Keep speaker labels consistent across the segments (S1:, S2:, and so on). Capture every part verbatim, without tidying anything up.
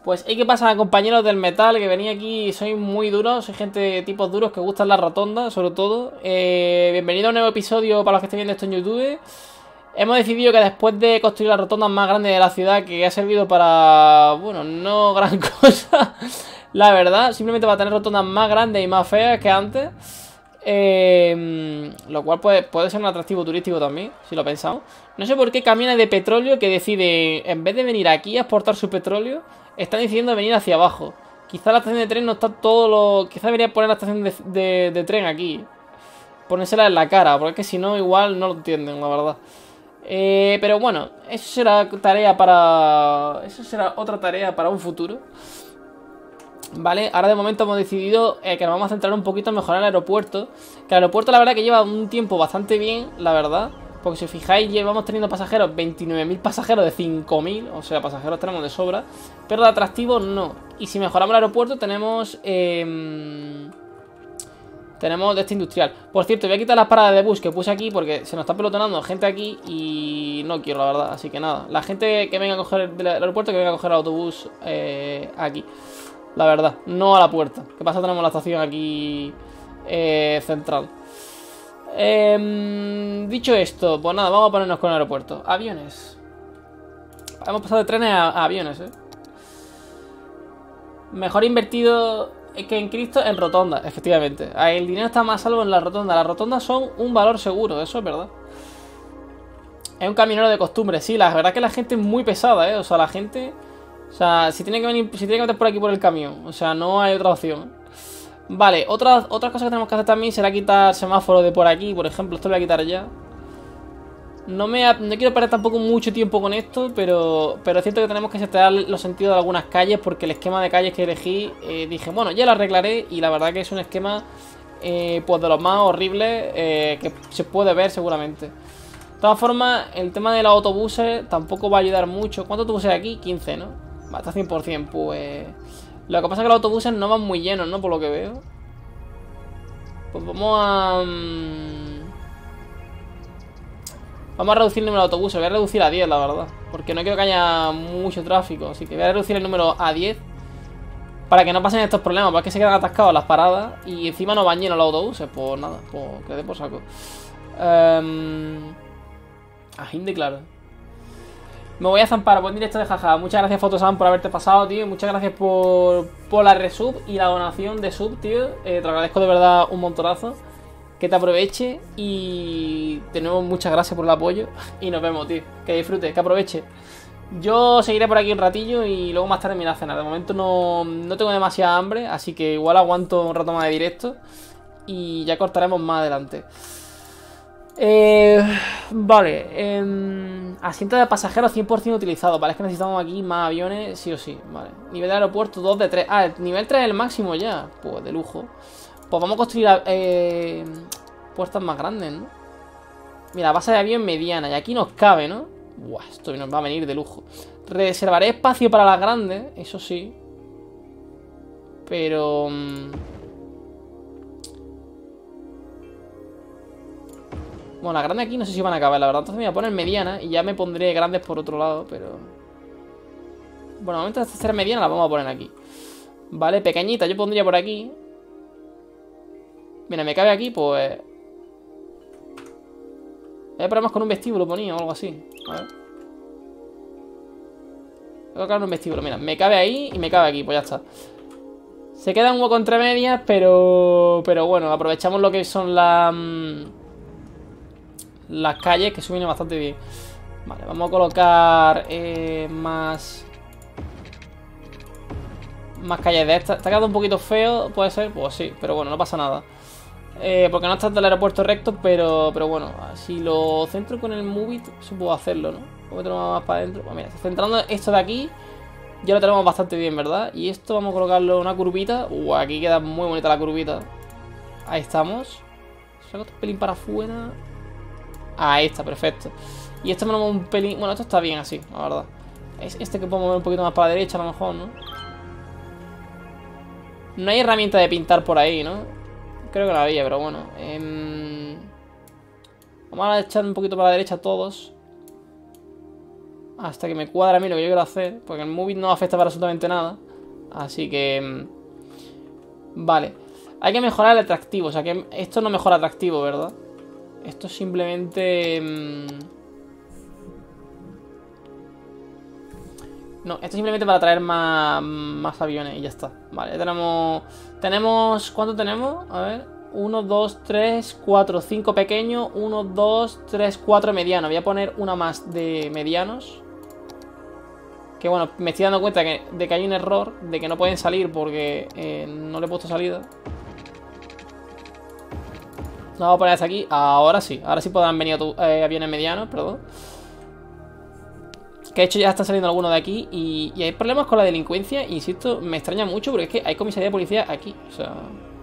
S1: Pues, ¿y qué pasa, compañeros del metal? Que venía aquí, soy muy duros, soy gente de tipos duros que gustan las rotondas, sobre todo. Eh, bienvenido a un nuevo episodio para los que estén viendo esto en YouTube. Hemos decidido que después de construir las rotondas más grandes de la ciudad, que ha servido para, bueno, no gran cosa, la verdad, simplemente para tener rotondas más grandes y más feas que antes. Eh, lo cual puede, puede ser un atractivo turístico también, si lo pensamos. No sé por qué camiones de petróleo que deciden, en vez de venir aquí a exportar su petróleo, están decidiendo venir hacia abajo. Quizá la estación de tren no está todo lo... Quizá debería poner la estación de, de, de tren aquí, ponérsela en la cara, porque es que si no igual no lo entienden, la verdad. eh, Pero bueno, eso será tarea para... Eso será otra tarea para un futuro. Vale, ahora de momento hemos decidido eh, que nos vamos a centrar un poquito en mejorar el aeropuerto. Que el aeropuerto la verdad que lleva un tiempo bastante bien, la verdad. Porque si os fijáis, llevamos teniendo pasajeros, veintinueve mil pasajeros de cinco mil. O sea, pasajeros tenemos de sobra. Pero de atractivos no. Y si mejoramos el aeropuerto tenemos... Eh, tenemos de este industrial. Por cierto, voy a quitar las paradas de bus que puse aquí porque se nos está pelotonando gente aquí y no quiero, la verdad. Así que nada, la gente que venga a coger el aeropuerto, que venga a coger el autobús eh, aquí. La verdad, no a la puerta. ¿Qué pasa? Tenemos la estación aquí eh, central. eh, Dicho esto, pues nada, vamos a ponernos con el aeropuerto. Aviones. Hemos pasado de trenes a, a aviones, eh Mejor invertido que en Cristo en rotondas, efectivamente. El dinero está más salvo en las rotondas. Las rotondas son un valor seguro, eso es verdad. Es un camionero de costumbre, sí. La verdad es que la gente es muy pesada, eh. O sea, la gente... O sea, si tiene que venir, si tiene que meter por aquí por el camión. O sea, no hay otra opción. Vale, otra, otra cosa que tenemos que hacer también será quitar semáforos de por aquí. Por ejemplo, esto lo voy a quitar ya. No me no quiero perder tampoco mucho tiempo con esto, pero, pero es cierto que tenemos que setear los sentidos de algunas calles, porque el esquema de calles que elegí, eh, dije, bueno, ya lo arreglaré, y la verdad que es un esquema eh, pues de los más horribles eh, que se puede ver seguramente. De todas formas, el tema de los autobuses tampoco va a ayudar mucho. ¿Cuántos autobuses hay aquí? quince, ¿no? Va, está cien por cien, pues... Lo que pasa es que los autobuses no van muy llenos, ¿no? Por lo que veo. Pues vamos a... Vamos a reducir el número de autobuses. Voy a reducir a diez, la verdad, porque no quiero que haya mucho tráfico. Así que voy a reducir el número a diez para que no pasen estos problemas, porque se quedan atascados las paradas y encima no van llenos los autobuses. Pues nada, pues que dé por saco. um... Aginde, claro. Me voy a zampar, buen directo de jaja. Muchas gracias, Fotosan, por haberte pasado, tío. Muchas gracias por, por la resub y la donación de sub, tío. eh, Te lo agradezco de verdad un montonazo. Que te aproveche y de nuevo muchas gracias por el apoyo. Y nos vemos, tío. Que disfrutes, que aproveche. Yo seguiré por aquí un ratillo y luego más tarde me iré a cenar. De momento no, no tengo demasiada hambre, así que igual aguanto un rato más de directo y ya cortaremos más adelante. Eh, vale, eh, asiento de pasajeros cien por cien utilizado. Vale, es que necesitamos aquí más aviones, sí o sí. Vale, nivel de aeropuerto dos de tres. Ah, el nivel tres es el máximo ya. Pues de lujo. Pues vamos a construir eh, puertas más grandes, ¿no? Mira, base de avión mediana. Y aquí nos cabe, ¿no? Buah, esto nos va a venir de lujo. Reservaré espacio para las grandes, eso sí. Pero... Bueno, las grandes aquí no sé si van a caber, la verdad. Entonces me voy a poner mediana y ya me pondré grandes por otro lado, pero... Bueno, de momento esta ser mediana la vamos a poner aquí. Vale, pequeñita yo pondría por aquí. Mira, me cabe aquí, pues... Hay problemas con un vestíbulo, ponía o algo así. A ver. Voy a colocar un vestíbulo, mira, me cabe ahí y me cabe aquí, pues ya está. Se queda un hueco entre medias, pero... Pero bueno, aprovechamos lo que son las... Las calles, que suben bastante bien. Vale, vamos a colocar eh, más... Más calles de estas. Está quedando un poquito feo, puede ser, pues sí, pero bueno, no pasa nada. Eh, porque no está del aeropuerto recto, pero, pero bueno, si lo centro con el Move It, eso puedo hacerlo, ¿no? Voy a meterlo más para adentro. Pues mira, centrando esto de aquí, ya lo tenemos bastante bien, ¿verdad? Y esto vamos a colocarlo en una curvita. Uh, aquí queda muy bonita la curvita. Ahí estamos. Saco un pelín para afuera. Ahí está, perfecto. Y esto me lo muevo un pelín. Bueno, esto está bien así, la verdad. Es este que puedo mover un poquito más para la derecha, a lo mejor, ¿no? No hay herramienta de pintar por ahí, ¿no? Creo que no había, pero bueno. Eh... Vamos a echar un poquito para la derecha todos. hasta que me cuadra a mí lo que yo quiero hacer, porque el moving no afecta para absolutamente nada. Así que... Vale. Hay que mejorar el atractivo, o sea que esto no mejora atractivo, ¿verdad? Esto simplemente... No, esto es simplemente para traer más, más aviones y ya está. Vale, ya tenemos... Tenemos... ¿Cuánto tenemos? A ver... uno, dos, tres, cuatro, cinco pequeños. uno, dos, tres, cuatro medianos. Voy a poner una más de medianos. Que bueno, me estoy dando cuenta que, de que hay un error. De que no pueden salir porque eh, no le he puesto salida. Vamos a poner hasta aquí. Ahora sí, ahora sí podrán venir eh, aviones medianos, perdón. Que de hecho ya están saliendo algunos de aquí. Y, y hay problemas con la delincuencia. Insisto, me extraña mucho porque es que hay comisaría de policía aquí. O sea...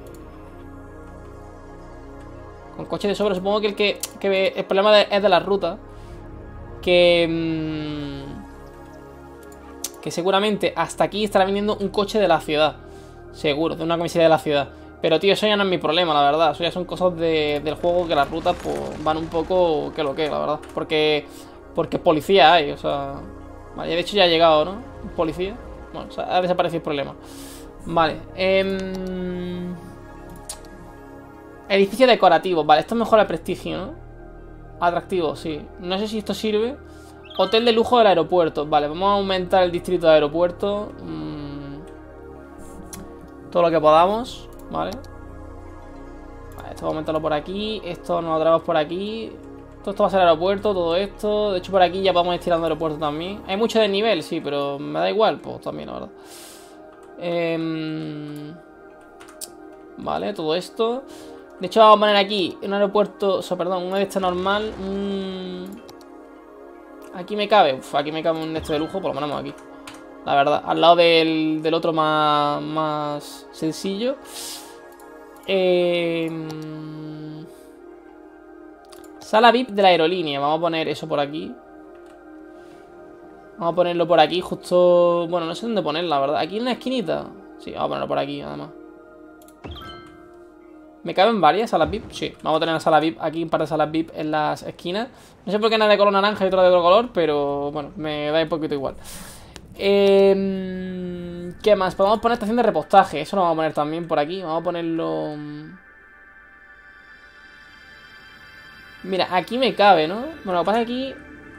S1: Con coche de sobra, supongo que el que, que el problema de, es de la ruta. Que... Mmm, que seguramente hasta aquí estará viniendo un coche de la ciudad. Seguro, de una comisaría de la ciudad. Pero tío, eso ya no es mi problema, la verdad. Eso ya son cosas de, del juego que las rutas pues, van un poco que lo que, la verdad. Porque porque policía hay, o sea... Vale, de hecho ya ha llegado, ¿no? Policía. Bueno, o sea, ha desaparecido el problema. Vale, eh... edificio decorativo. Vale, esto mejora el prestigio, ¿no? Atractivo, sí. No sé si esto sirve. Hotel de lujo del aeropuerto. Vale, vamos a aumentar el distrito de aeropuerto. Mm. Todo lo que podamos. Vale. Vale, esto vamos a aumentarlo por aquí. Esto nos lo traemos por aquí. Todo esto va a ser aeropuerto, todo esto. De hecho, por aquí ya vamos estirando aeropuerto también. Hay mucho de nivel, sí, pero me da igual. Pues también, la verdad. Eh... Vale, todo esto. De hecho, vamos a poner aquí un aeropuerto, o sea, perdón, una de esta normal. Un... Aquí me cabe, uf, aquí me cabe un de esto de lujo, por lo menos aquí. La verdad, al lado del, del otro más, más sencillo. Eh... Sala V I P de la aerolínea, vamos a poner eso por aquí. Vamos a ponerlo por aquí, justo... Bueno, no sé dónde ponerla, la verdad. Aquí en una esquinita. Sí, vamos a ponerlo por aquí, además. ¿Me caben varias salas V I P? Sí, vamos a tener una sala V I P aquí, un par de salas V I P en las esquinas. No sé por qué una de color naranja y otra de otro color, pero bueno, me da un poquito igual. eh, ¿Qué más? Podemos poner estación de repostaje. Eso lo vamos a poner también por aquí. Vamos a ponerlo... Mira, aquí me cabe, ¿no? Bueno, lo que pasa es que aquí...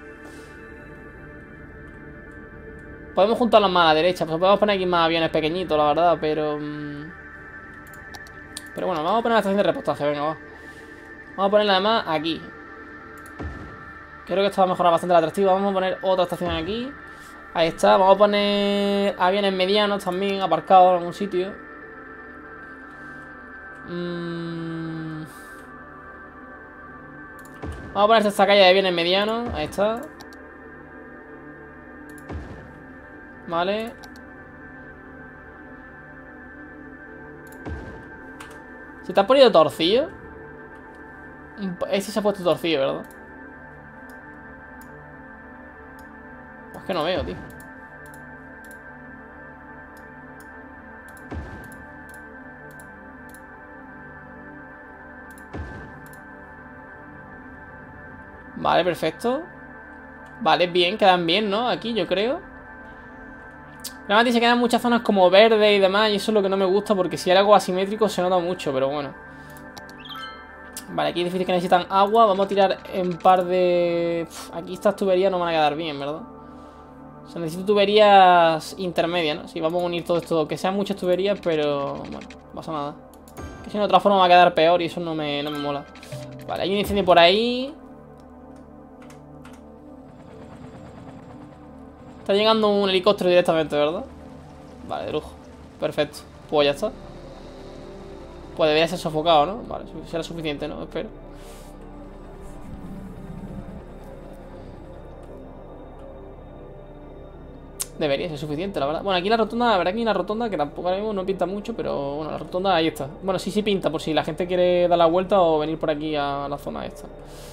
S1: Podemos juntarlos más a la derecha. Pues podemos poner aquí más aviones pequeñitos, la verdad, pero... Pero bueno, vamos a poner la estación de repostaje, venga, va. Vamos a ponerla además aquí. Creo que esto va a mejorar bastante el atractivo. Vamos a poner otra estación aquí. Ahí está, vamos a poner aviones medianos también aparcados en algún sitio. mm. Vamos a poner esta calle de aviones medianos. Ahí está. Vale. ¿Se te ha ponido torcido? Ese se ha puesto torcido, ¿verdad? Es que no veo, tío. Vale, perfecto. Vale, bien, quedan bien, ¿no? Aquí, yo creo. Además dice que quedan muchas zonas como verde y demás. Y eso es lo que no me gusta, porque si hay algo asimétrico se nota mucho, pero bueno. Vale, aquí hay edificios que necesitan agua. Vamos a tirar en par de... Uf, aquí estas tuberías no van a quedar bien, ¿verdad? O sea, necesito tuberías intermedias, ¿no? Sí, vamos a unir todo esto. Que sean muchas tuberías, pero... Bueno, no pasa nada. Que si de otra forma va a quedar peor y eso no me, no me mola. Vale, hay un incendio por ahí. Está llegando un helicóptero directamente, ¿verdad? Vale, de lujo. Perfecto. Pues ya está. Pues debería ser sofocado, ¿no? Vale, será suficiente, ¿no? Espero. Debería ser suficiente, la verdad. Bueno, aquí la rotonda, la verdad que hay una rotonda que tampoco ahora mismo no pinta mucho, pero bueno, la rotonda ahí está. Bueno, sí, sí pinta, por si la gente quiere dar la vuelta o venir por aquí a la zona esta.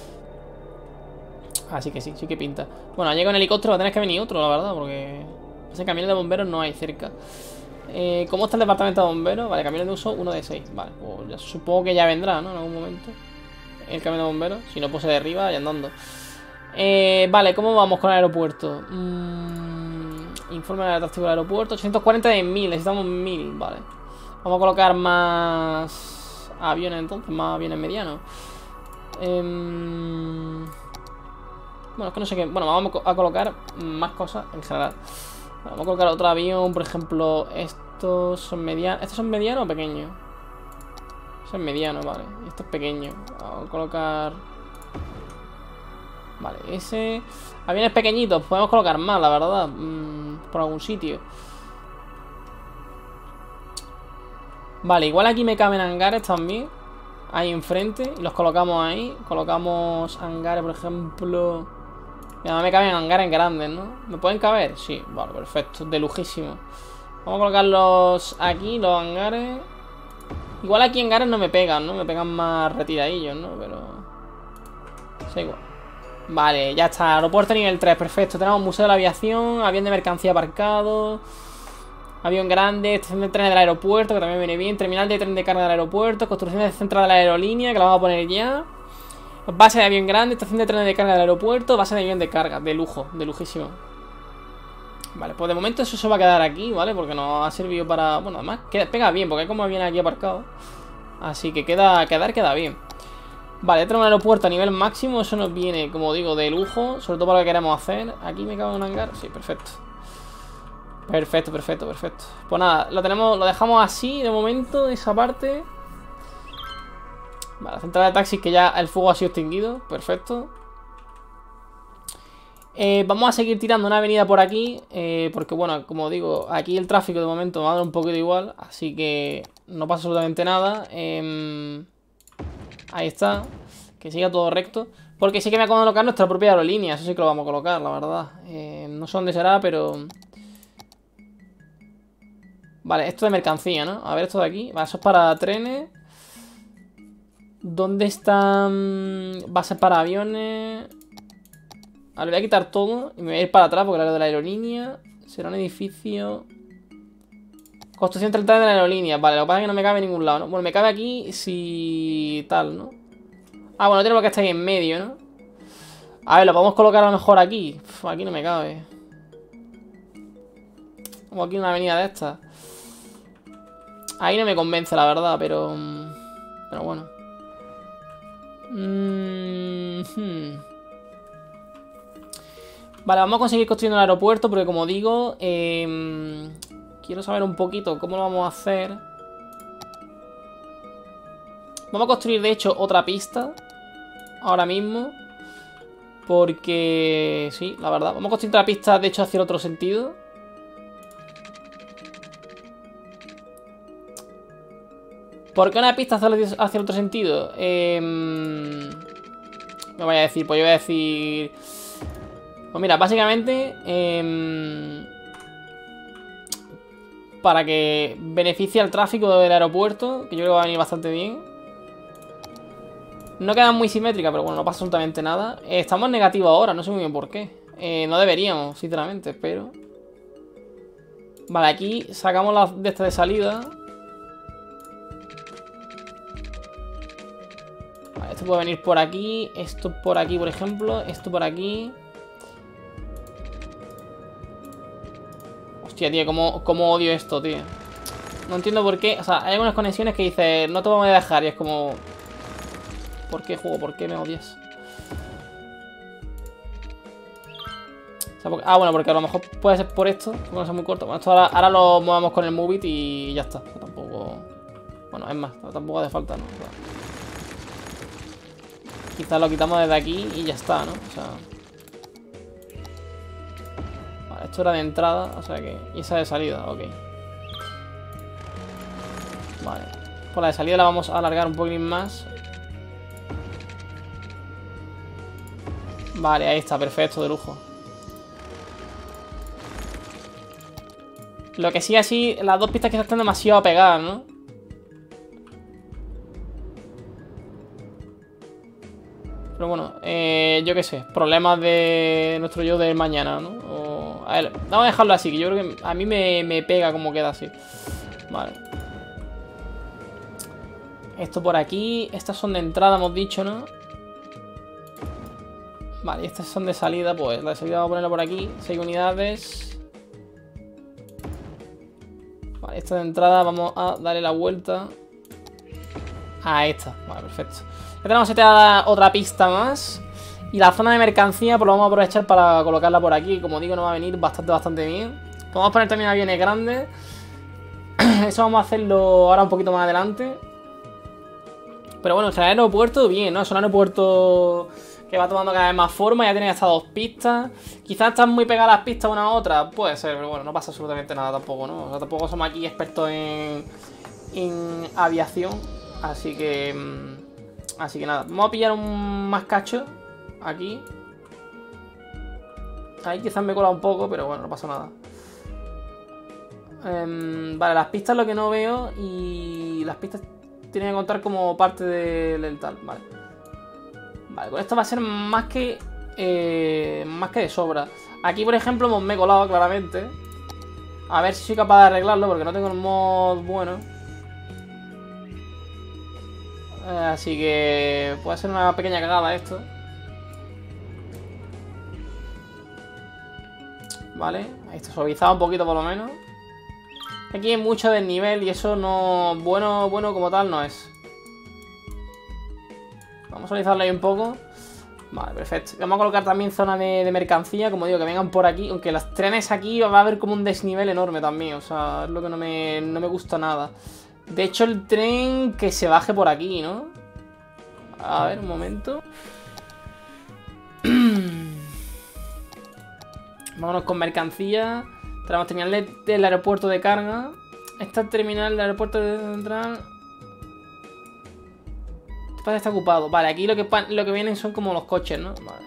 S1: Así que sí, sí que pinta. Bueno, llega un helicóptero, va a tener que venir otro, la verdad, porque ese camión de bomberos no hay cerca. Eh, ¿Cómo está el departamento de bomberos? Vale, camiones de uso uno de seis. Vale, pues ya, supongo que ya vendrá, ¿no? En algún momento el camión de bomberos. Si no, pues se derriba y andando. Eh, vale, ¿cómo vamos con el aeropuerto? Mm, informe del atractivo del aeropuerto. ochocientos cuarenta de mil, necesitamos mil, vale. Vamos a colocar más aviones entonces, más aviones medianos. Eh, bueno, es que no sé qué. Bueno, vamos a colocar más cosas en general. Vamos a colocar otro avión, por ejemplo, estos son medianos. ¿Estos son medianos o pequeños? Son medianos, vale. Y esto es pequeño. Vamos a colocar... Vale, ese... Aviones pequeñitos, podemos colocar más, la verdad. Mmm, por algún sitio. Vale, igual aquí me caben hangares también. Ahí enfrente. Y los colocamos ahí. Colocamos hangares, por ejemplo... Mira, me caben hangares grandes, ¿no? ¿Me pueden caber? Sí, vale, perfecto. De lujísimo. Vamos a colocarlos aquí, los hangares. Igual aquí hangares no me pegan, ¿no? Me pegan más retiradillos, ¿no? Pero... sí, igual. Vale, ya está. Aeropuerto nivel tres, perfecto. Tenemos museo de la aviación, avión de mercancía aparcado, avión grande, estación de trenes del aeropuerto, que también viene bien. Terminal de tren de carga del aeropuerto, construcción de central de la aerolínea, que la vamos a poner ya. Base de avión grande, estación de trenes de carga del aeropuerto, base de avión de carga, de lujo, de lujísimo. Vale, pues de momento eso se va a quedar aquí, ¿vale? Porque nos ha servido para... Bueno, además queda, pega bien, porque hay como viene aquí aparcado. Así que queda, quedar queda bien. Vale, ya tenemos un aeropuerto a nivel máximo. Eso nos viene, como digo, de lujo. Sobre todo para lo que queremos hacer. Aquí me cabe un hangar, sí, perfecto. Perfecto, perfecto, perfecto. Pues nada, lo tenemos, lo dejamos así de momento, esa parte. Vale, la central de taxis que ya el fuego ha sido extinguido. Perfecto. eh, Vamos a seguir tirando una avenida por aquí, eh, porque bueno, como digo, aquí el tráfico de momento me va a dar un poquito igual. Así que no pasa absolutamente nada. eh, Ahí está. Que siga todo recto. Porque sí que me va a colocar nuestra propia aerolínea. Eso sí que lo vamos a colocar, la verdad. eh, No sé dónde será, pero... Vale, esto de mercancía, ¿no? A ver, esto de aquí. Vale, eso es para trenes. ¿Dónde están bases para aviones? Vale, voy a quitar todo y me voy a ir para atrás porque la de la aerolínea será un edificio. Construcción treinta de la aerolínea. Vale, lo que pasa es que no me cabe en ningún lado, ¿no? Bueno, me cabe aquí si tal, ¿no? Ah, bueno, tenemos que estar ahí en medio, ¿no? A ver, lo podemos colocar a lo mejor aquí. Uf, aquí no me cabe. Como aquí una avenida de estas. Ahí no me convence, la verdad, pero... Pero bueno. Mm -hmm. Vale, vamos a conseguir construyendo el aeropuerto porque como digo, eh, quiero saber un poquito cómo lo vamos a hacer. Vamos a construir de hecho otra pista ahora mismo. Porque sí, la verdad, vamos a construir otra pista de hecho hacia el otro sentido. ¿Por qué una pista hacia el otro sentido? Eh, me voy a decir, pues yo voy a decir... Pues mira, básicamente eh, para que beneficie al tráfico del aeropuerto, que yo creo que va a venir bastante bien. No queda muy simétrica, pero bueno, no pasa absolutamente nada. eh, Estamos en negativo ahora, no sé muy bien por qué. eh, No deberíamos, sinceramente, pero... Vale, aquí sacamos la de esta de salida. Vale, esto puede venir por aquí. Esto por aquí, por ejemplo. Esto por aquí. Hostia, tío, cómo, cómo odio esto, tío. No entiendo por qué. O sea, hay algunas conexiones que dice no te vamos a dejar y es como... ¿Por qué, juego? ¿Por qué me odias? O sea, porque... Ah, bueno, porque a lo mejor puede ser por esto. Porque no sea muy corto. Bueno, esto ahora, ahora lo movemos con el Move It y ya está. O sea, tampoco... Bueno, es más, tampoco hace falta, ¿no? O sea... Quizás lo quitamos desde aquí y ya está, ¿no? O sea... Vale, esto era de entrada, o sea que... Y esa de salida, ok. Vale. Pues la de salida la vamos a alargar un poquitín más. Vale, ahí está, perfecto, de lujo. Lo que sí, así, las dos pistas quizás están demasiado pegadas, ¿no? Pero bueno, eh, yo qué sé, problemas de nuestro yo del mañana, ¿no? O, a ver, vamos a dejarlo así, que yo creo que a mí me, me pega como queda así. Vale. Esto por aquí, estas son de entrada, hemos dicho, ¿no? Vale, estas son de salida, pues la de salida vamos a ponerla por aquí. seis unidades. Vale, esta de entrada vamos a darle la vuelta a esta. Vale, perfecto. Ya tenemos seteada otra pista más. Y la zona de mercancía pues lo vamos a aprovechar para colocarla por aquí. Como digo, nos va a venir bastante, bastante bien. Podemos poner también aviones grandes. Eso vamos a hacerlo ahora un poquito más adelante. Pero bueno, el aeropuerto bien, ¿no? Es un aeropuerto que va tomando cada vez más forma. Ya tiene hasta dos pistas. Quizás están muy pegadas las pistas una a otra. Puede ser, pero bueno, no pasa absolutamente nada tampoco, ¿no? O sea, tampoco somos aquí expertos en, en aviación. Así que... Así que nada. Vamos a pillar un más cacho. Aquí. Ahí quizás me cola un poco, pero bueno, no pasa nada. Um, vale, las pistas lo que no veo. Y las pistas tienen que contar como parte del, del tal. Vale. Vale, con esto va a ser más que eh, Más que de sobra. Aquí por ejemplo me he colado claramente. A ver si soy capaz de arreglarlo, porque no tengo el mod bueno. eh, Así que puede ser una pequeña cagada esto. Vale, ahí está suavizado un poquito por lo menos. Aquí hay mucho desnivel y eso no... Bueno, bueno como tal no es. Vamos a suavizarlo ahí un poco. Vale, perfecto. Vamos a colocar también zona de, de mercancía. Como digo, que vengan por aquí. Aunque los trenes aquí va a haber como un desnivel enorme también. O sea, es lo que no me, no me gusta nada. De hecho, el tren que se baje por aquí, ¿no? A ver, un momento. Vámonos con mercancía. Tenemos terminal del aeropuerto de carga. Esta terminal del aeropuerto de central. Este está ocupado. Vale, aquí lo que, lo que vienen son como los coches, ¿no? Vale.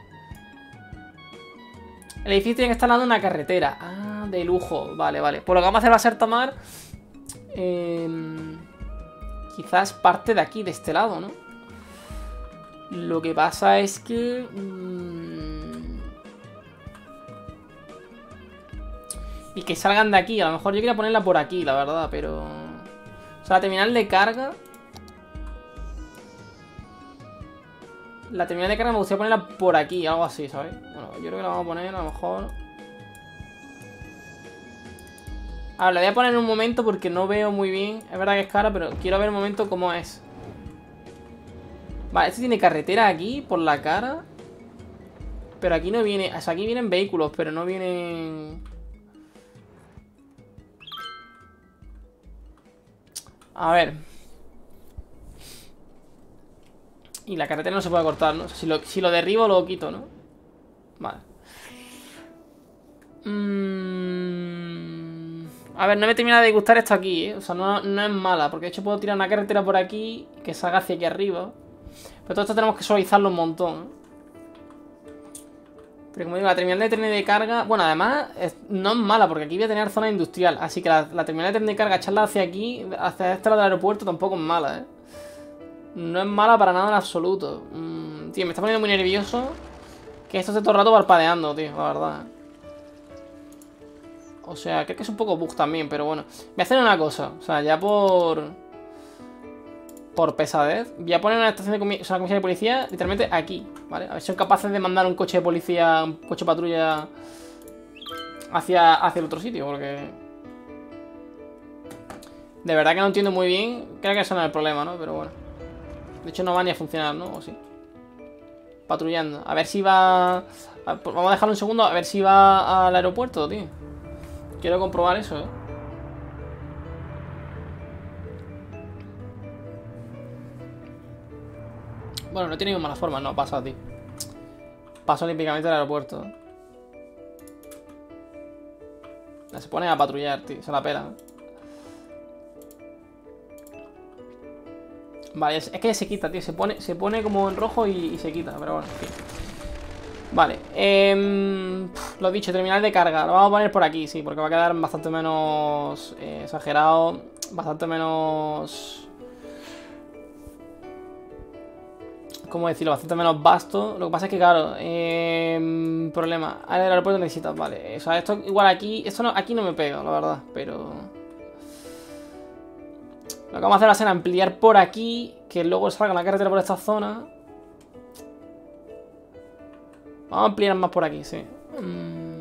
S1: El edificio tiene que estar al lado de una carretera. Ah, de lujo. Vale, vale. Pues lo que vamos a hacer va a ser tomar... Eh, quizás parte de aquí, de este lado, ¿no? Lo que pasa es que... Mmm, y que salgan de aquí. A lo mejor yo quería ponerla por aquí, la verdad, pero... O sea, la terminal de carga... La terminal de carga me gustaría ponerla por aquí, algo así, ¿sabes? Bueno, yo creo que la vamos a poner a lo mejor... A ver, la voy a poner en un momento porque no veo muy bien. Es verdad que es cara, pero quiero ver un momento cómo es. Vale, este tiene carretera aquí, por la cara. Pero aquí no viene... O sea, aquí vienen vehículos, pero no vienen... A ver. Y la carretera no se puede cortar, ¿no? O sea, si, lo, si lo derribo, lo quito, ¿no? Vale. Mm... A ver, no me termina de gustar esto aquí, ¿eh? O sea, no, no es mala. Porque de hecho puedo tirar una carretera por aquí que salga hacia aquí arriba. Pero todo esto tenemos que suavizarlo un montón, ¿eh? Pero como digo, la terminal de trenes de carga... Bueno, además, es, no es mala, porque aquí voy a tener zona industrial. Así que la, la terminal de trenes de carga, echarla hacia aquí, hacia este lado del aeropuerto, tampoco es mala, ¿eh? No es mala para nada en absoluto. Mm, tío, me está poniendo muy nervioso que esto esté todo el rato parpadeando, tío, la verdad. O sea, creo que es un poco bug también, pero bueno. Voy a hacer una cosa, o sea, ya por... Por pesadez. Voy a poner una estación de comi o sea, una comisaría de policía literalmente aquí, ¿vale? A ver si son capaces de mandar un coche de policía, un coche de patrulla hacia, hacia el otro sitio, porque... De verdad que no entiendo muy bien. Creo que eso no es el problema, ¿no? Pero bueno. De hecho no va ni a funcionar, ¿no? ¿O sí? Patrullando. A ver si va... Vamos a dejarlo un segundo. A ver si va al aeropuerto, tío. Quiero comprobar eso, ¿eh? Bueno, no he tenido mala forma. No, pasa, tío. Paso olímpicamente al aeropuerto. Se pone a patrullar, tío. Se la pela, ¿eh? Vale, es, es que se quita, tío. Se pone, se pone como en rojo y, y se quita. Pero bueno, en fin. Vale. Eh, lo dicho, terminal de carga. Lo vamos a poner por aquí, sí. Porque va a quedar bastante menos eh, exagerado. Bastante menos... ¿Cómo decirlo? Bastante menos vasto. Lo que pasa es que, claro, eh, problema. Al aeropuerto necesitas, vale. O sea, esto igual aquí... Esto no, aquí no me pega, la verdad. Pero... Lo que vamos a hacer va a ser ampliar por aquí. Que luego salga la carretera por esta zona. Vamos a ampliar más por aquí, sí. Mm.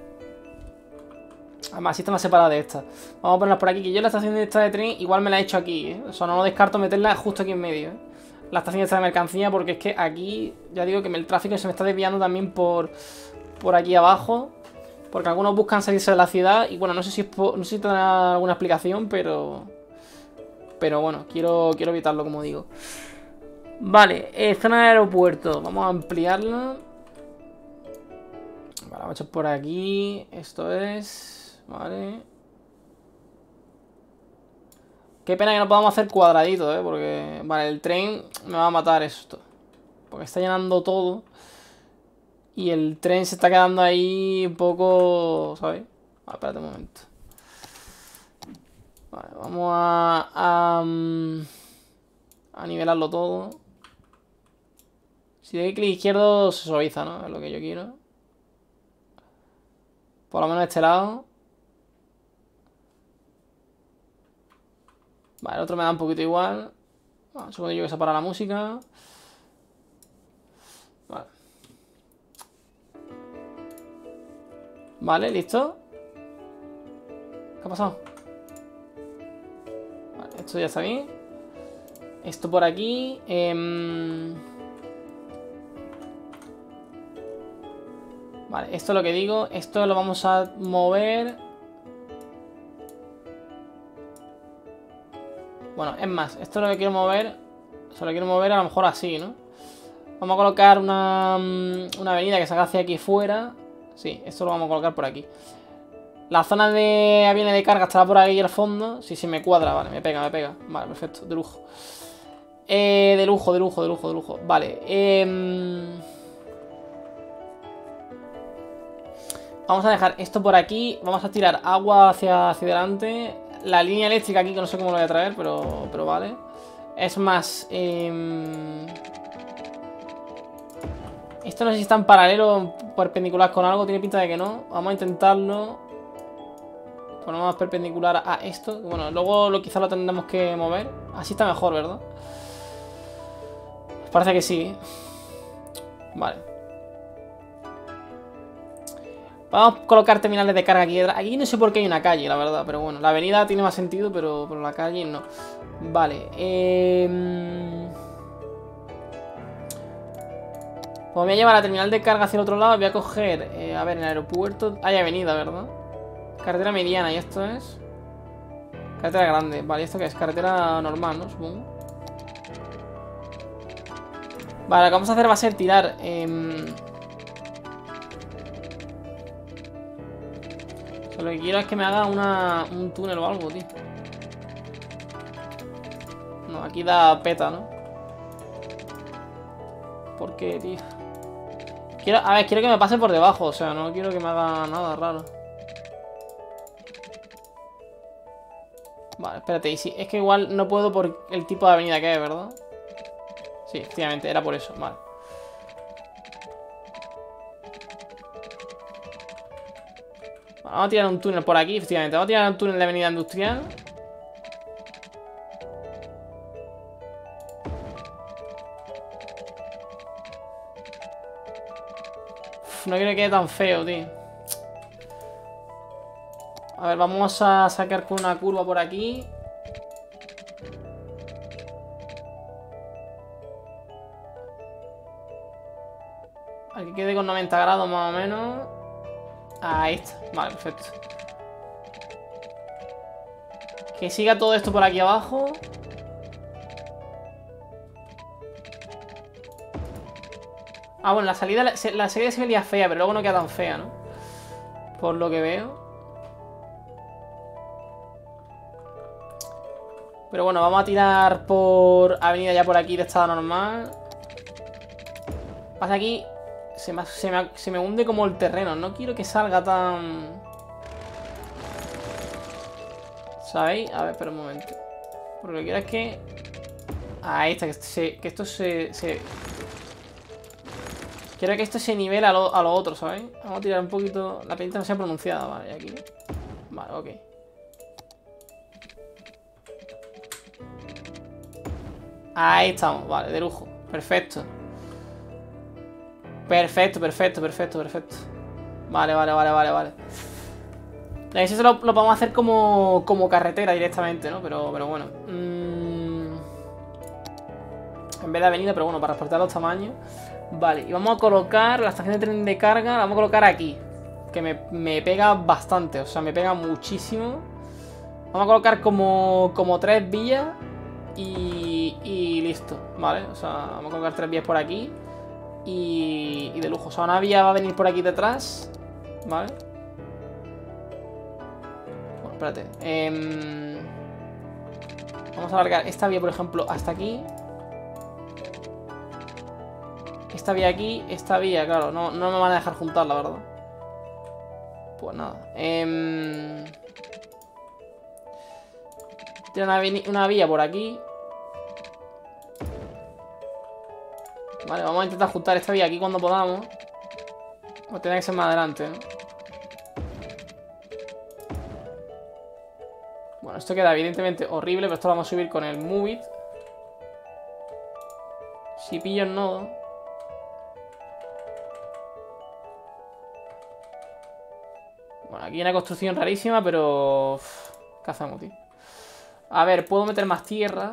S1: Además, si está más separada de esta. Vamos a ponerlas por aquí, que yo la estación de esta de tren igual me la he hecho aquí, ¿eh? O sea, no descarto meterla justo aquí en medio, ¿eh? La estación esta de mercancía, porque es que aquí, ya digo que el tráfico se me está desviando también por, por aquí abajo. Porque algunos buscan salirse de la ciudad. Y bueno, no sé si, es por, no sé si tendrá alguna explicación, pero... Pero bueno, quiero, quiero evitarlo, como digo. Vale, eh, zona de aeropuerto. Vamos a ampliarla. Vale, vamos a echar por aquí. Esto es... Vale. Qué pena que no podamos hacer cuadradito, ¿eh? Porque... Vale, el tren me va a matar esto. Porque está llenando todo. Y el tren se está quedando ahí un poco... ¿Sabes? Vale, espérate un momento. Vale, vamos a... A, a nivelarlo todo. Si doy clic izquierdo se suaviza, ¿no? Es lo que yo quiero. Por lo menos este lado. Vale, el otro me da un poquito igual. Bueno, supongo yo que se para la música. Vale. Vale, listo. ¿Qué ha pasado? Vale, esto ya está bien. Esto por aquí. Eh... Vale, esto es lo que digo. Esto lo vamos a mover. Bueno, es más, esto es lo que quiero mover. Se lo quiero mover a lo mejor así, ¿no? Vamos a colocar una, una avenida que salga hacia aquí fuera. Sí, esto lo vamos a colocar por aquí. La zona de aviones de carga estará por ahí al fondo. Sí, sí, me cuadra, vale, me pega, me pega. Vale, perfecto, de lujo. Eh, de lujo, de lujo, de lujo, de lujo. Vale, eh... vamos a dejar esto por aquí. Vamos a tirar agua hacia, hacia adelante. La línea eléctrica aquí, que no sé cómo lo voy a traer, pero, pero vale. Es más... Eh... Esto no sé si está en paralelo o perpendicular con algo. Tiene pinta de que no. Vamos a intentarlo. Ponemos más perpendicular a esto. Bueno, luego lo, quizá lo tendremos que mover. Así está mejor, ¿verdad? Parece que sí. Vale. Vamos a colocar terminales de carga aquí. Aquí no sé por qué hay una calle, la verdad. Pero bueno, la avenida tiene más sentido, pero, pero la calle no. Vale. Eh... Pues me voy a llevar la terminal de carga hacia el otro lado. Voy a coger... Eh, a ver, en el aeropuerto... Hay avenida, ¿verdad? Carretera mediana, ¿y esto es? Carretera grande. Vale, ¿esto qué es? Carretera normal, ¿no? Supongo. Vale, lo que vamos a hacer va a ser tirar... Eh... Lo que quiero es que me haga una, un túnel o algo, tío. No, aquí da peta, ¿no? ¿Por qué, tío? Quiero, a ver, quiero que me pase por debajo. O sea, no quiero que me haga nada raro. Vale, espérate. Y sí, es que igual no puedo por el tipo de avenida que es, ¿verdad? Sí, efectivamente, era por eso. Vale. Vamos a tirar un túnel por aquí, efectivamente. Vamos a tirar un túnel de avenida industrial. Uf, no quiero que quede tan feo, tío. A ver, vamos a sacar con una curva por aquí. Aquí quede con noventa grados más o menos. Ahí está, vale, perfecto. Que siga todo esto por aquí abajo. Ah, bueno, la salida, la salida se veía fea, pero luego no queda tan fea, ¿no? Por lo que veo. Pero bueno, vamos a tirar por avenida ya por aquí de estado normal. Pasa aquí... Se me, se, me, se me hunde como el terreno. No quiero que salga tan... ¿Sabéis? A ver, espera un momento. Porque lo que quiero es que... Ahí está, que, se, que esto se, se... Quiero que esto se nivele a lo, a lo otro, ¿sabéis? Vamos a tirar un poquito... La pendiente no sea pronunciada, vale, aquí. Vale, ok. Ahí estamos, vale, de lujo. Perfecto. Perfecto, perfecto, perfecto, perfecto. Vale, vale, vale, vale, vale. Eso lo, lo podemos hacer como, como carretera directamente, ¿no? Pero, pero bueno. Mm, en vez de avenida, pero bueno, para exportar los tamaños. Vale, y vamos a colocar la estación de tren de carga, la vamos a colocar aquí. Que me, me pega bastante, o sea, me pega muchísimo. Vamos a colocar como, como tres vías y, y listo, ¿vale? O sea, vamos a colocar tres vías por aquí y, y de lujo. O sea, una vía va a venir por aquí detrás, ¿vale? Bueno, espérate. Eh, vamos a alargar esta vía, por ejemplo, hasta aquí. Esta vía aquí, esta vía, claro, no, no me van a dejar juntar, la verdad. Pues nada. Eh, tiene una, una vía por aquí. Vale, vamos a intentar juntar esta vía aquí cuando podamos. Pues tiene que ser más adelante, ¿no? Bueno, esto queda evidentemente horrible, pero esto lo vamos a subir con el Move It. Si pillo el nodo. Bueno, aquí hay una construcción rarísima, pero... Uf, ¿qué hacemos, tío? A ver, puedo meter más tierra.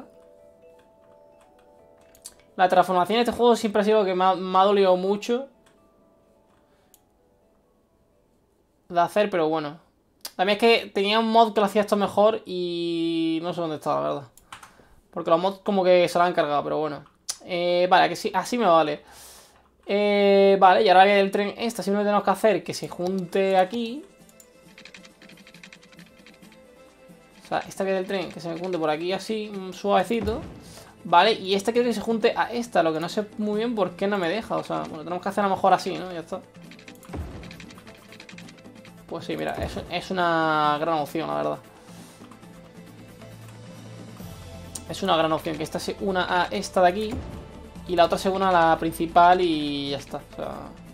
S1: La transformación de este juego siempre ha sido que me ha, me ha dolido mucho de hacer, pero bueno. También es que tenía un mod que lo hacía esto mejor y no sé dónde está, la verdad. Porque los mods como que se lo han cargado, pero bueno. Eh, vale, que sí, así me vale. Eh, vale, y ahora la vía del tren esta simplemente tenemos que hacer que se junte aquí. O sea, esta vía del tren que se me junte por aquí así, suavecito. Vale, y esta quiero que se junte a esta. Lo que no sé muy bien por qué no me deja. O sea, bueno, tenemos que hacer a lo mejor así, ¿no? Ya está. Pues sí, mira, es, es una gran opción, la verdad. Es una gran opción que esta se una a esta de aquí y la otra se una a la principal y ya está. O sea...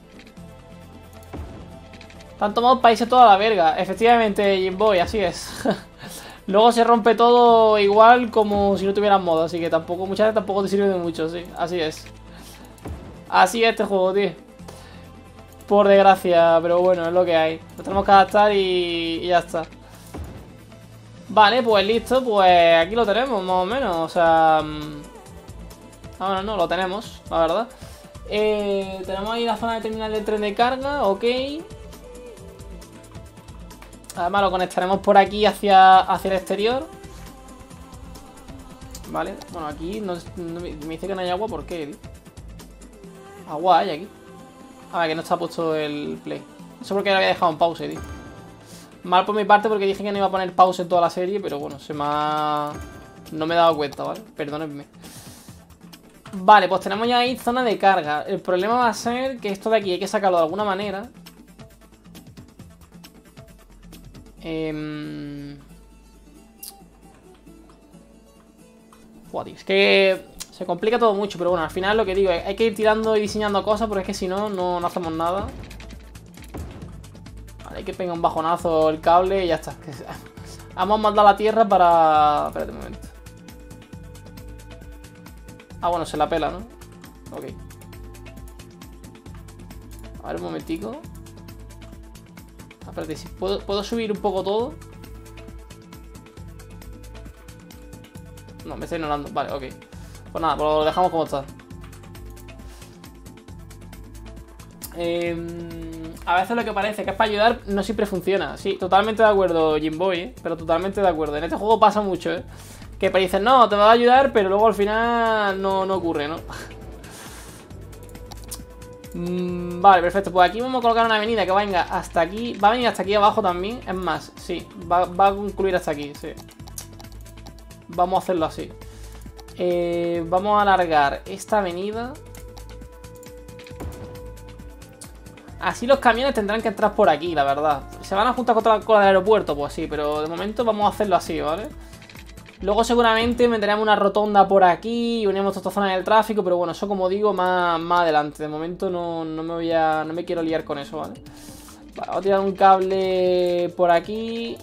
S1: Tanto modos para irse toda la verga. Efectivamente, Jimboy, así es. Luego se rompe todo igual como si no tuvieran modo, así que tampoco, muchas veces tampoco te sirve de mucho, sí, así es. Así es este juego, tío. Por desgracia, pero bueno, es lo que hay. Lo tenemos que adaptar y, y ya está. Vale, pues listo, pues aquí lo tenemos, más o menos, o sea... Ah, bueno, no, lo tenemos, la verdad. Eh, tenemos ahí la zona de terminal de tren de carga, ok. Además lo conectaremos por aquí hacia, hacia el exterior. Vale, bueno, aquí no, no, me dice que no hay agua, ¿por qué, tío? Agua hay aquí. A ver, que no está puesto el play. Eso porque lo había dejado en pause, tío. Mal por mi parte porque dije que no iba a poner pause en toda la serie, pero bueno, se me ha... No me he dado cuenta, ¿vale? Perdónenme. Vale, pues tenemos ya ahí zona de carga. El problema va a ser que esto de aquí hay que sacarlo de alguna manera. Eh... Joder, es que se complica todo mucho, pero bueno, al final lo que digo es hay que ir tirando y diseñando cosas porque es que si no, no, no hacemos nada. Vale, hay que pegar un bajonazo el cable y ya está. Vamos a mandar la tierra para... Espérate un momento. Ah, bueno, se la pela, ¿no? Ok. A ver, un momentico. Ah, espérate, si puedo, puedo subir un poco todo. No, me está ignorando. Vale, ok. Pues nada, pues lo dejamos como está. Eh, a veces lo que parece que es para ayudar no siempre funciona. Sí, totalmente de acuerdo, Jimboy, ¿eh? Pero totalmente de acuerdo. En este juego pasa mucho, ¿eh? Que te dicen, no, te va a ayudar, pero luego al final no, no ocurre, ¿no? mm, vale, perfecto. Pues aquí vamos a colocar una avenida que venga hasta aquí. Va a venir hasta aquí abajo también. Es más, sí, va, va a concluir hasta aquí, sí. Vamos a hacerlo así. Eh, vamos a alargar esta avenida. Así los camiones tendrán que entrar por aquí, la verdad. ¿Se van a juntar con la cola del aeropuerto? Pues sí, pero de momento vamos a hacerlo así, ¿vale? Luego seguramente meteremos una rotonda por aquí y uniremos toda esta zona del tráfico, pero bueno, eso como digo, más, más adelante. De momento no, no me voy a. No me quiero liar con eso, ¿vale? Vale, voy a tirar un cable por aquí.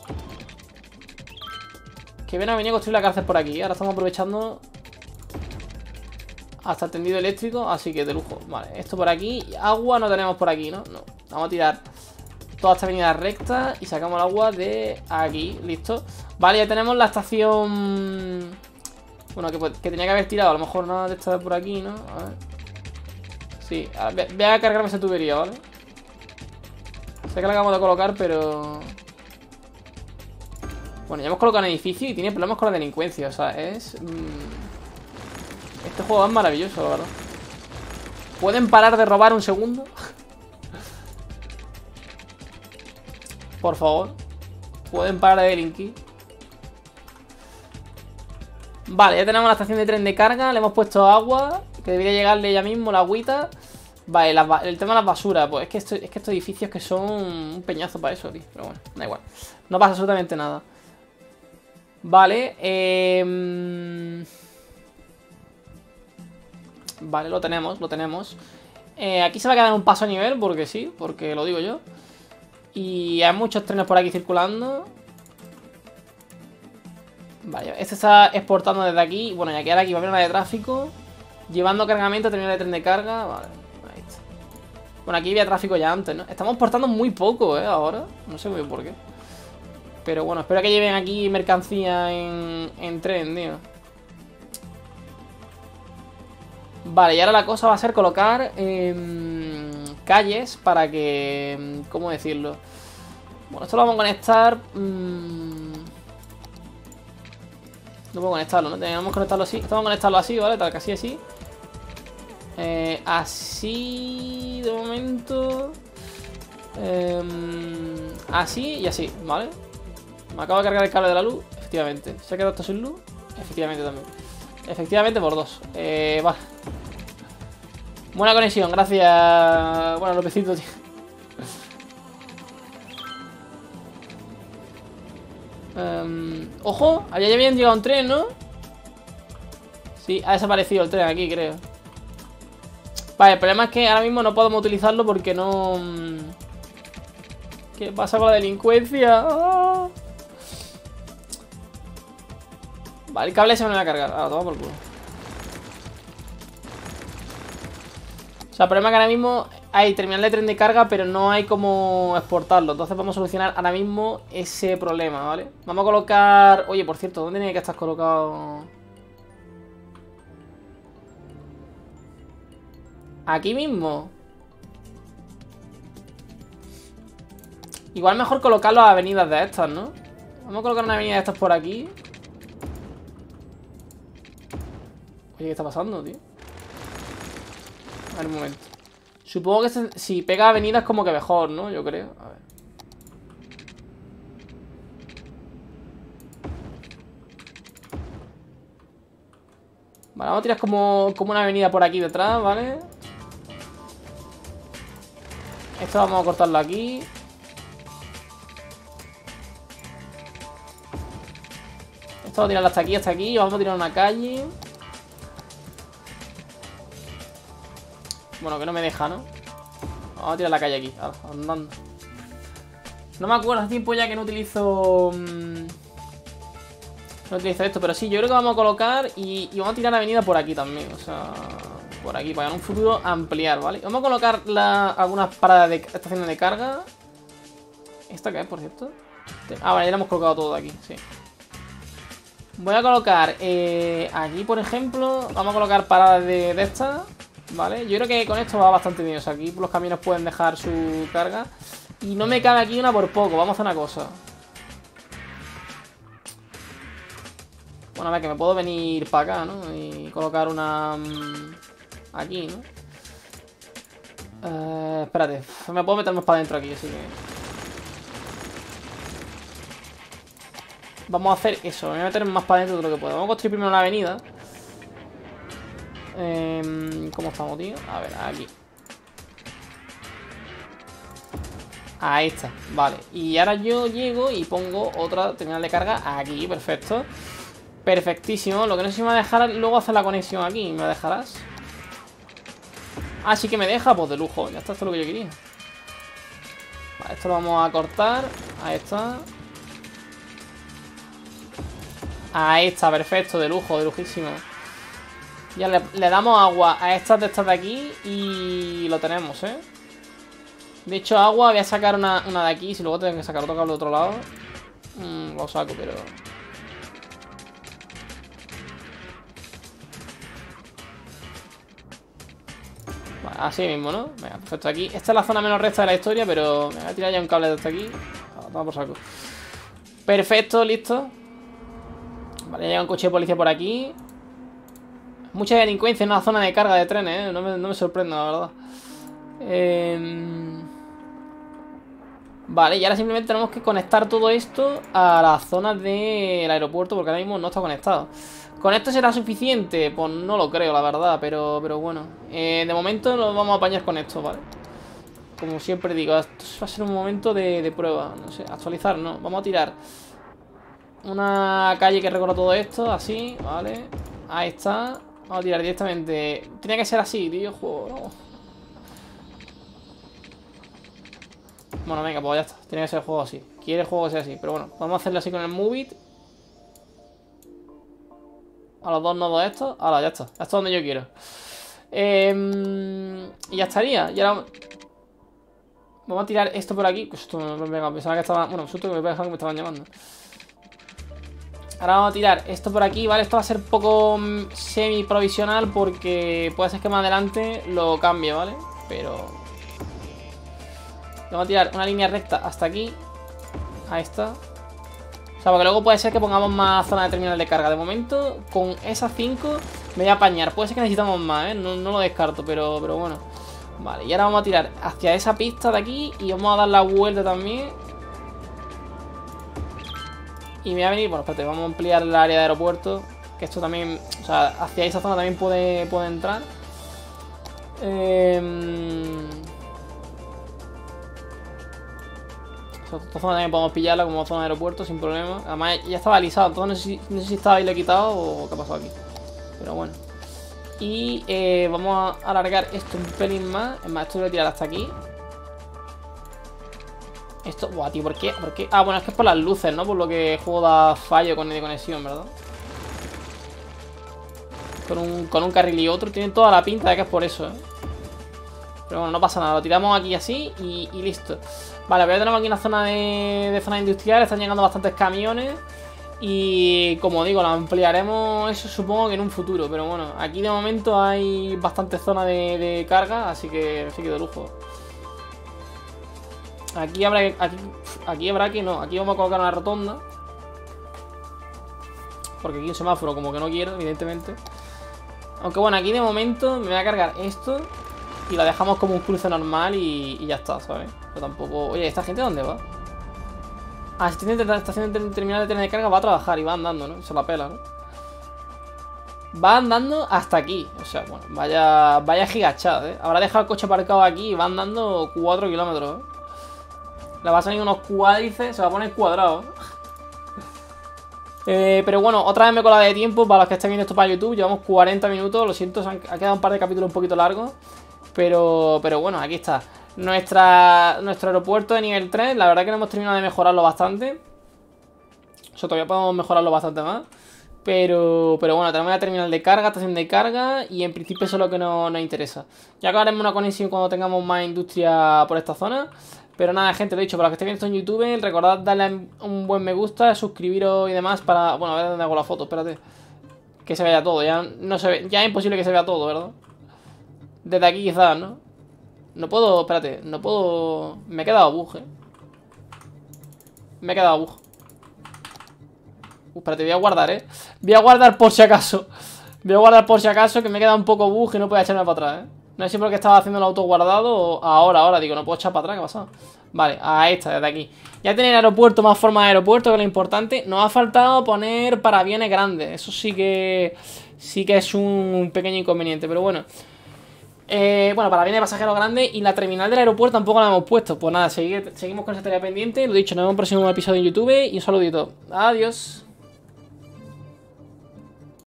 S1: Que viene a venir a construir la cárcel por aquí. Ahora estamos aprovechando. hasta el tendido eléctrico, así que de lujo. Vale, esto por aquí. Agua no tenemos por aquí, ¿no? No. Vamos a tirar toda esta avenida recta y sacamos el agua de aquí. Listo. Vale, ya tenemos la estación... Bueno, que, que tenía que haber tirado. A lo mejor nada de esta de por aquí, ¿no? A ver. Sí, a ver, voy a cargarme esa tubería, ¿vale? Sé que la acabamos de colocar, pero... Bueno, ya hemos colocado un edificio y tiene problemas con la delincuencia. O sea, es... Mmm... Este juego es maravilloso, la verdad. ¿Pueden parar de robar un segundo? Por favor. ¿Pueden parar de delinquir? Vale, ya tenemos la estación de tren de carga. Le hemos puesto agua, que debería llegarle ya mismo, la agüita. Vale, la, el tema de las basuras. Pues es que, esto, es que estos edificios que son un peñazo para eso, tío. Pero bueno, da igual. No pasa absolutamente nada. Vale, eh... Vale, lo tenemos, lo tenemos. eh, Aquí se va a quedar un paso a nivel, porque sí, porque lo digo yo. Y hay muchos trenes por aquí circulando. Vale, este está exportando desde aquí. Bueno, y aquí ahora aquí va a haber una de tráfico, llevando cargamento a terminal de tren de carga. Vale, ahí está. Bueno, aquí había tráfico ya antes, ¿no? Estamos exportando muy poco, ¿eh? Ahora, no sé muy bien por qué. Pero bueno, espero que lleven aquí mercancía en, en tren, tío. Vale, y ahora la cosa va a ser colocar eh, calles para que... ¿Cómo decirlo? Bueno, esto lo vamos a conectar... Mmm, no puedo conectarlo, ¿no? Tenemos que conectarlo así. Esto vamos a conectarlo así, ¿vale? Tal que así, así. Eh, así... De momento... Eh, así y así, ¿vale? Me acabo de cargar el cable de la luz. Efectivamente. ¿Se ha quedado esto sin luz? Efectivamente también. Efectivamente por dos. Eh, vale. Buena conexión, gracias. Bueno, Lopecito, tío. um, Ojo, allá ya habían llegado un tren, ¿no? Sí, ha desaparecido el tren aquí, creo. Vale, el problema es que ahora mismo no podemos utilizarlo porque no... ¿Qué pasa con la delincuencia? ¡Ah! Vale, el cable se me va a cargar. Ahora, toma por culo. O sea, el problema es que ahora mismo hay terminal de tren de carga, pero no hay cómo exportarlo. Entonces vamos a solucionar ahora mismo ese problema, ¿vale? Vamos a colocar... Oye, por cierto, ¿dónde tiene que estar colocado? Aquí mismo. Igual mejor colocar las avenidas de estas, ¿no? Vamos a colocar una avenida de estas por aquí. Oye, ¿qué está pasando, tío? A ver, un momento. Supongo que se, si pega avenidas como que mejor, ¿no? Yo creo. A ver. Vale, vamos a tirar como, como una avenida por aquí detrás, ¿vale? Esto vamos a cortarlo aquí. Esto vamos a tirarlo hasta aquí, hasta aquí. Vamos a tirar una calle. Bueno, que no me deja, ¿no? Vamos a tirar la calle aquí, andando. No me acuerdo, hace tiempo ya que no utilizo... Mmm, no utilizo esto, pero sí, yo creo que vamos a colocar y, y vamos a tirar la avenida por aquí también. O sea, por aquí, para en un futuro ampliar, ¿vale? Vamos a colocar la, algunas paradas de estaciones de carga. ¿Esta qué es, por cierto? Ah, vale, ya la hemos colocado todo aquí, sí. Voy a colocar eh, aquí, por ejemplo, vamos a colocar paradas de, de estas. Vale, yo creo que con esto va bastante bien. O sea, aquí los camiones pueden dejar su carga. Y no me cabe aquí una por poco. Vamos a hacer una cosa. Bueno, a ver, que me puedo venir para acá, ¿no? Y colocar una... Aquí, ¿no? Eh, espérate, me puedo meter más para adentro aquí, así que... Vamos a hacer eso, me voy a meter más para adentro de lo que puedo. Vamos a construir primero la avenida. Eh, ¿Cómo estamos, tío? A ver, aquí. Ahí está, vale. Y ahora yo llego y pongo otra terminal de carga aquí, perfecto. Perfectísimo, lo que no sé si me va a dejar luego hacer la conexión aquí. ¿Me dejarás? Ah, sí que me deja, pues de lujo. Ya está, esto es lo que yo quería. Vale, esto lo vamos a cortar. Ahí está. Ahí está, perfecto, de lujo, de lujísimo. Ya le, le damos agua a estas de estas de aquí y lo tenemos, ¿eh? De hecho, agua, voy a sacar una, una de aquí. Si luego tengo que sacar otro cable de otro lado, mmm, lo saco, pero... Vale, así mismo, ¿no? Venga, perfecto, aquí. Esta es la zona menos recta de la historia, pero me voy a tirar ya un cable de hasta aquí. Vamos por saco. Perfecto, listo. Vale, llega un coche de policía por aquí. Mucha delincuencia en una zona de carga de trenes, ¿eh? No me, no me sorprende, la verdad. Eh... Vale, y ahora simplemente tenemos que conectar todo esto a la zona del aeropuerto, porque ahora mismo no está conectado. ¿Con esto será suficiente? Pues no lo creo, la verdad, pero, pero bueno. Eh, de momento nos vamos a apañar con esto, ¿vale? Como siempre digo, esto va a ser un momento de, de prueba. No sé, actualizar, ¿no? Vamos a tirar una calle que recorra todo esto, así, ¿vale? Ahí está. Vamos a tirar directamente. Tiene que ser así, tío, juego, no. Bueno, venga, pues ya está. Tiene que ser el juego así. Quiere el juego que sea así. Pero bueno, vamos a hacerlo así con el Move It. A los dos nodos estos. Ahora, ya está. Esto es donde yo quiero. Eh, y ya estaría. Y ahora vamos a tirar esto por aquí. Pues esto, venga, pensaba que estaba... Bueno, susto que me pensaba que me estaban llamando. Ahora vamos a tirar esto por aquí, ¿vale? Esto va a ser poco semi-provisional porque puede ser que más adelante lo cambie, ¿vale? Pero... Vamos a tirar una línea recta hasta aquí. Ahí está. O sea, porque luego puede ser que pongamos más zona de terminal de carga. De momento, con esas cinco me voy a apañar. Puede ser que necesitamos más, ¿eh? No, no lo descarto, pero, pero bueno. Vale, y ahora vamos a tirar hacia esa pista de aquí y vamos a dar la vuelta también. Y me voy a venir... Bueno, espérate, vamos a ampliar el área de aeropuerto. Que esto también... O sea, hacia esa zona también puede, puede entrar. Eh... Esta zona también podemos pillarla como zona de aeropuerto sin problema. Además ya estaba alisado, entonces no sé si, no sé si estaba ahí le he quitado o qué ha pasado aquí. Pero bueno. Y eh, vamos a alargar esto un pelín más. Es más, esto lo voy a tirar hasta aquí. Esto, buah, tío, ¿por qué? ¿por qué? Ah, bueno, es que es por las luces, ¿no? Por lo que el juego da fallo con de conexión, ¿verdad? Con un, con un carril y otro. Tienen toda la pinta de que es por eso, ¿eh? Pero bueno, no pasa nada. Lo tiramos aquí así y, y listo. Vale, pues ya tenemos aquí una zona de, de zona industrial. Están llegando bastantes camiones. Y como digo, lo ampliaremos eso supongo que en un futuro. Pero bueno, aquí de momento hay bastante zona de, de carga. Así que, así que de lujo. Aquí habrá que... Aquí, aquí habrá que no. Aquí vamos a colocar una rotonda. Porque aquí un semáforo como que no quiero, evidentemente. Aunque bueno, aquí de momento me voy a cargar esto. Y la dejamos como un cruce normal y, y ya está, ¿sabes? Pero tampoco... Oye, ¿esta gente dónde va? Ah, si tiene estación de terminal de tren de carga va a trabajar y va andando, ¿no? Se la pela, ¿no? Va andando hasta aquí. O sea, bueno, vaya vaya gigachad, ¿eh? Habrá dejado el coche aparcado aquí y va andando cuatro kilómetros, ¿eh? Le va a salir unos cuádrices, se va a poner cuadrado, eh, pero bueno, otra vez me he colado de tiempo. Para los que estén viendo esto para YouTube, llevamos cuarenta minutos. Lo siento, se han, ha quedado un par de capítulos un poquito largos. Pero, pero bueno, aquí está Nuestra, nuestro aeropuerto de nivel tres. La verdad que no hemos terminado de mejorarlo bastante. O sea, todavía podemos mejorarlo bastante más. Pero, pero bueno, tenemos la terminal de carga, estación de carga. Y en principio eso es lo que nos, nos interesa. Ya acabaremos una conexión cuando tengamos más industria por esta zona. Pero nada, gente, lo he dicho, para los que estén viendo esto en YouTube, recordad darle un buen me gusta, suscribiros y demás para... Bueno, a ver dónde hago la foto, espérate. Que se vea todo, ya no se ve, ya es imposible que se vea todo, ¿verdad? Desde aquí quizás, ¿no? No puedo, espérate, no puedo... Me he quedado bug, ¿eh? Me he quedado bug. Uh, espérate, voy a guardar, ¿eh? Voy a guardar por si acaso. Voy a guardar por si acaso, que me he quedado un poco bug y no puedo echarme para atrás, ¿eh? No sé si porque estaba haciendo el auto guardado o ahora, ahora, digo, no puedo echar para atrás, ¿qué ha pasado? Vale, ahí está, desde aquí. Ya tiene el aeropuerto, más forma de aeropuerto, que es lo importante. Nos ha faltado poner para aviones grandes. Eso sí que sí que es un pequeño inconveniente, pero bueno. Eh, bueno, para aviones de pasajeros grandes. Y la terminal del aeropuerto tampoco la hemos puesto. Pues nada, segui seguimos con esa tarea pendiente. Lo dicho, nos vemos en un próximo episodio en YouTube. Y un saludito. Adiós.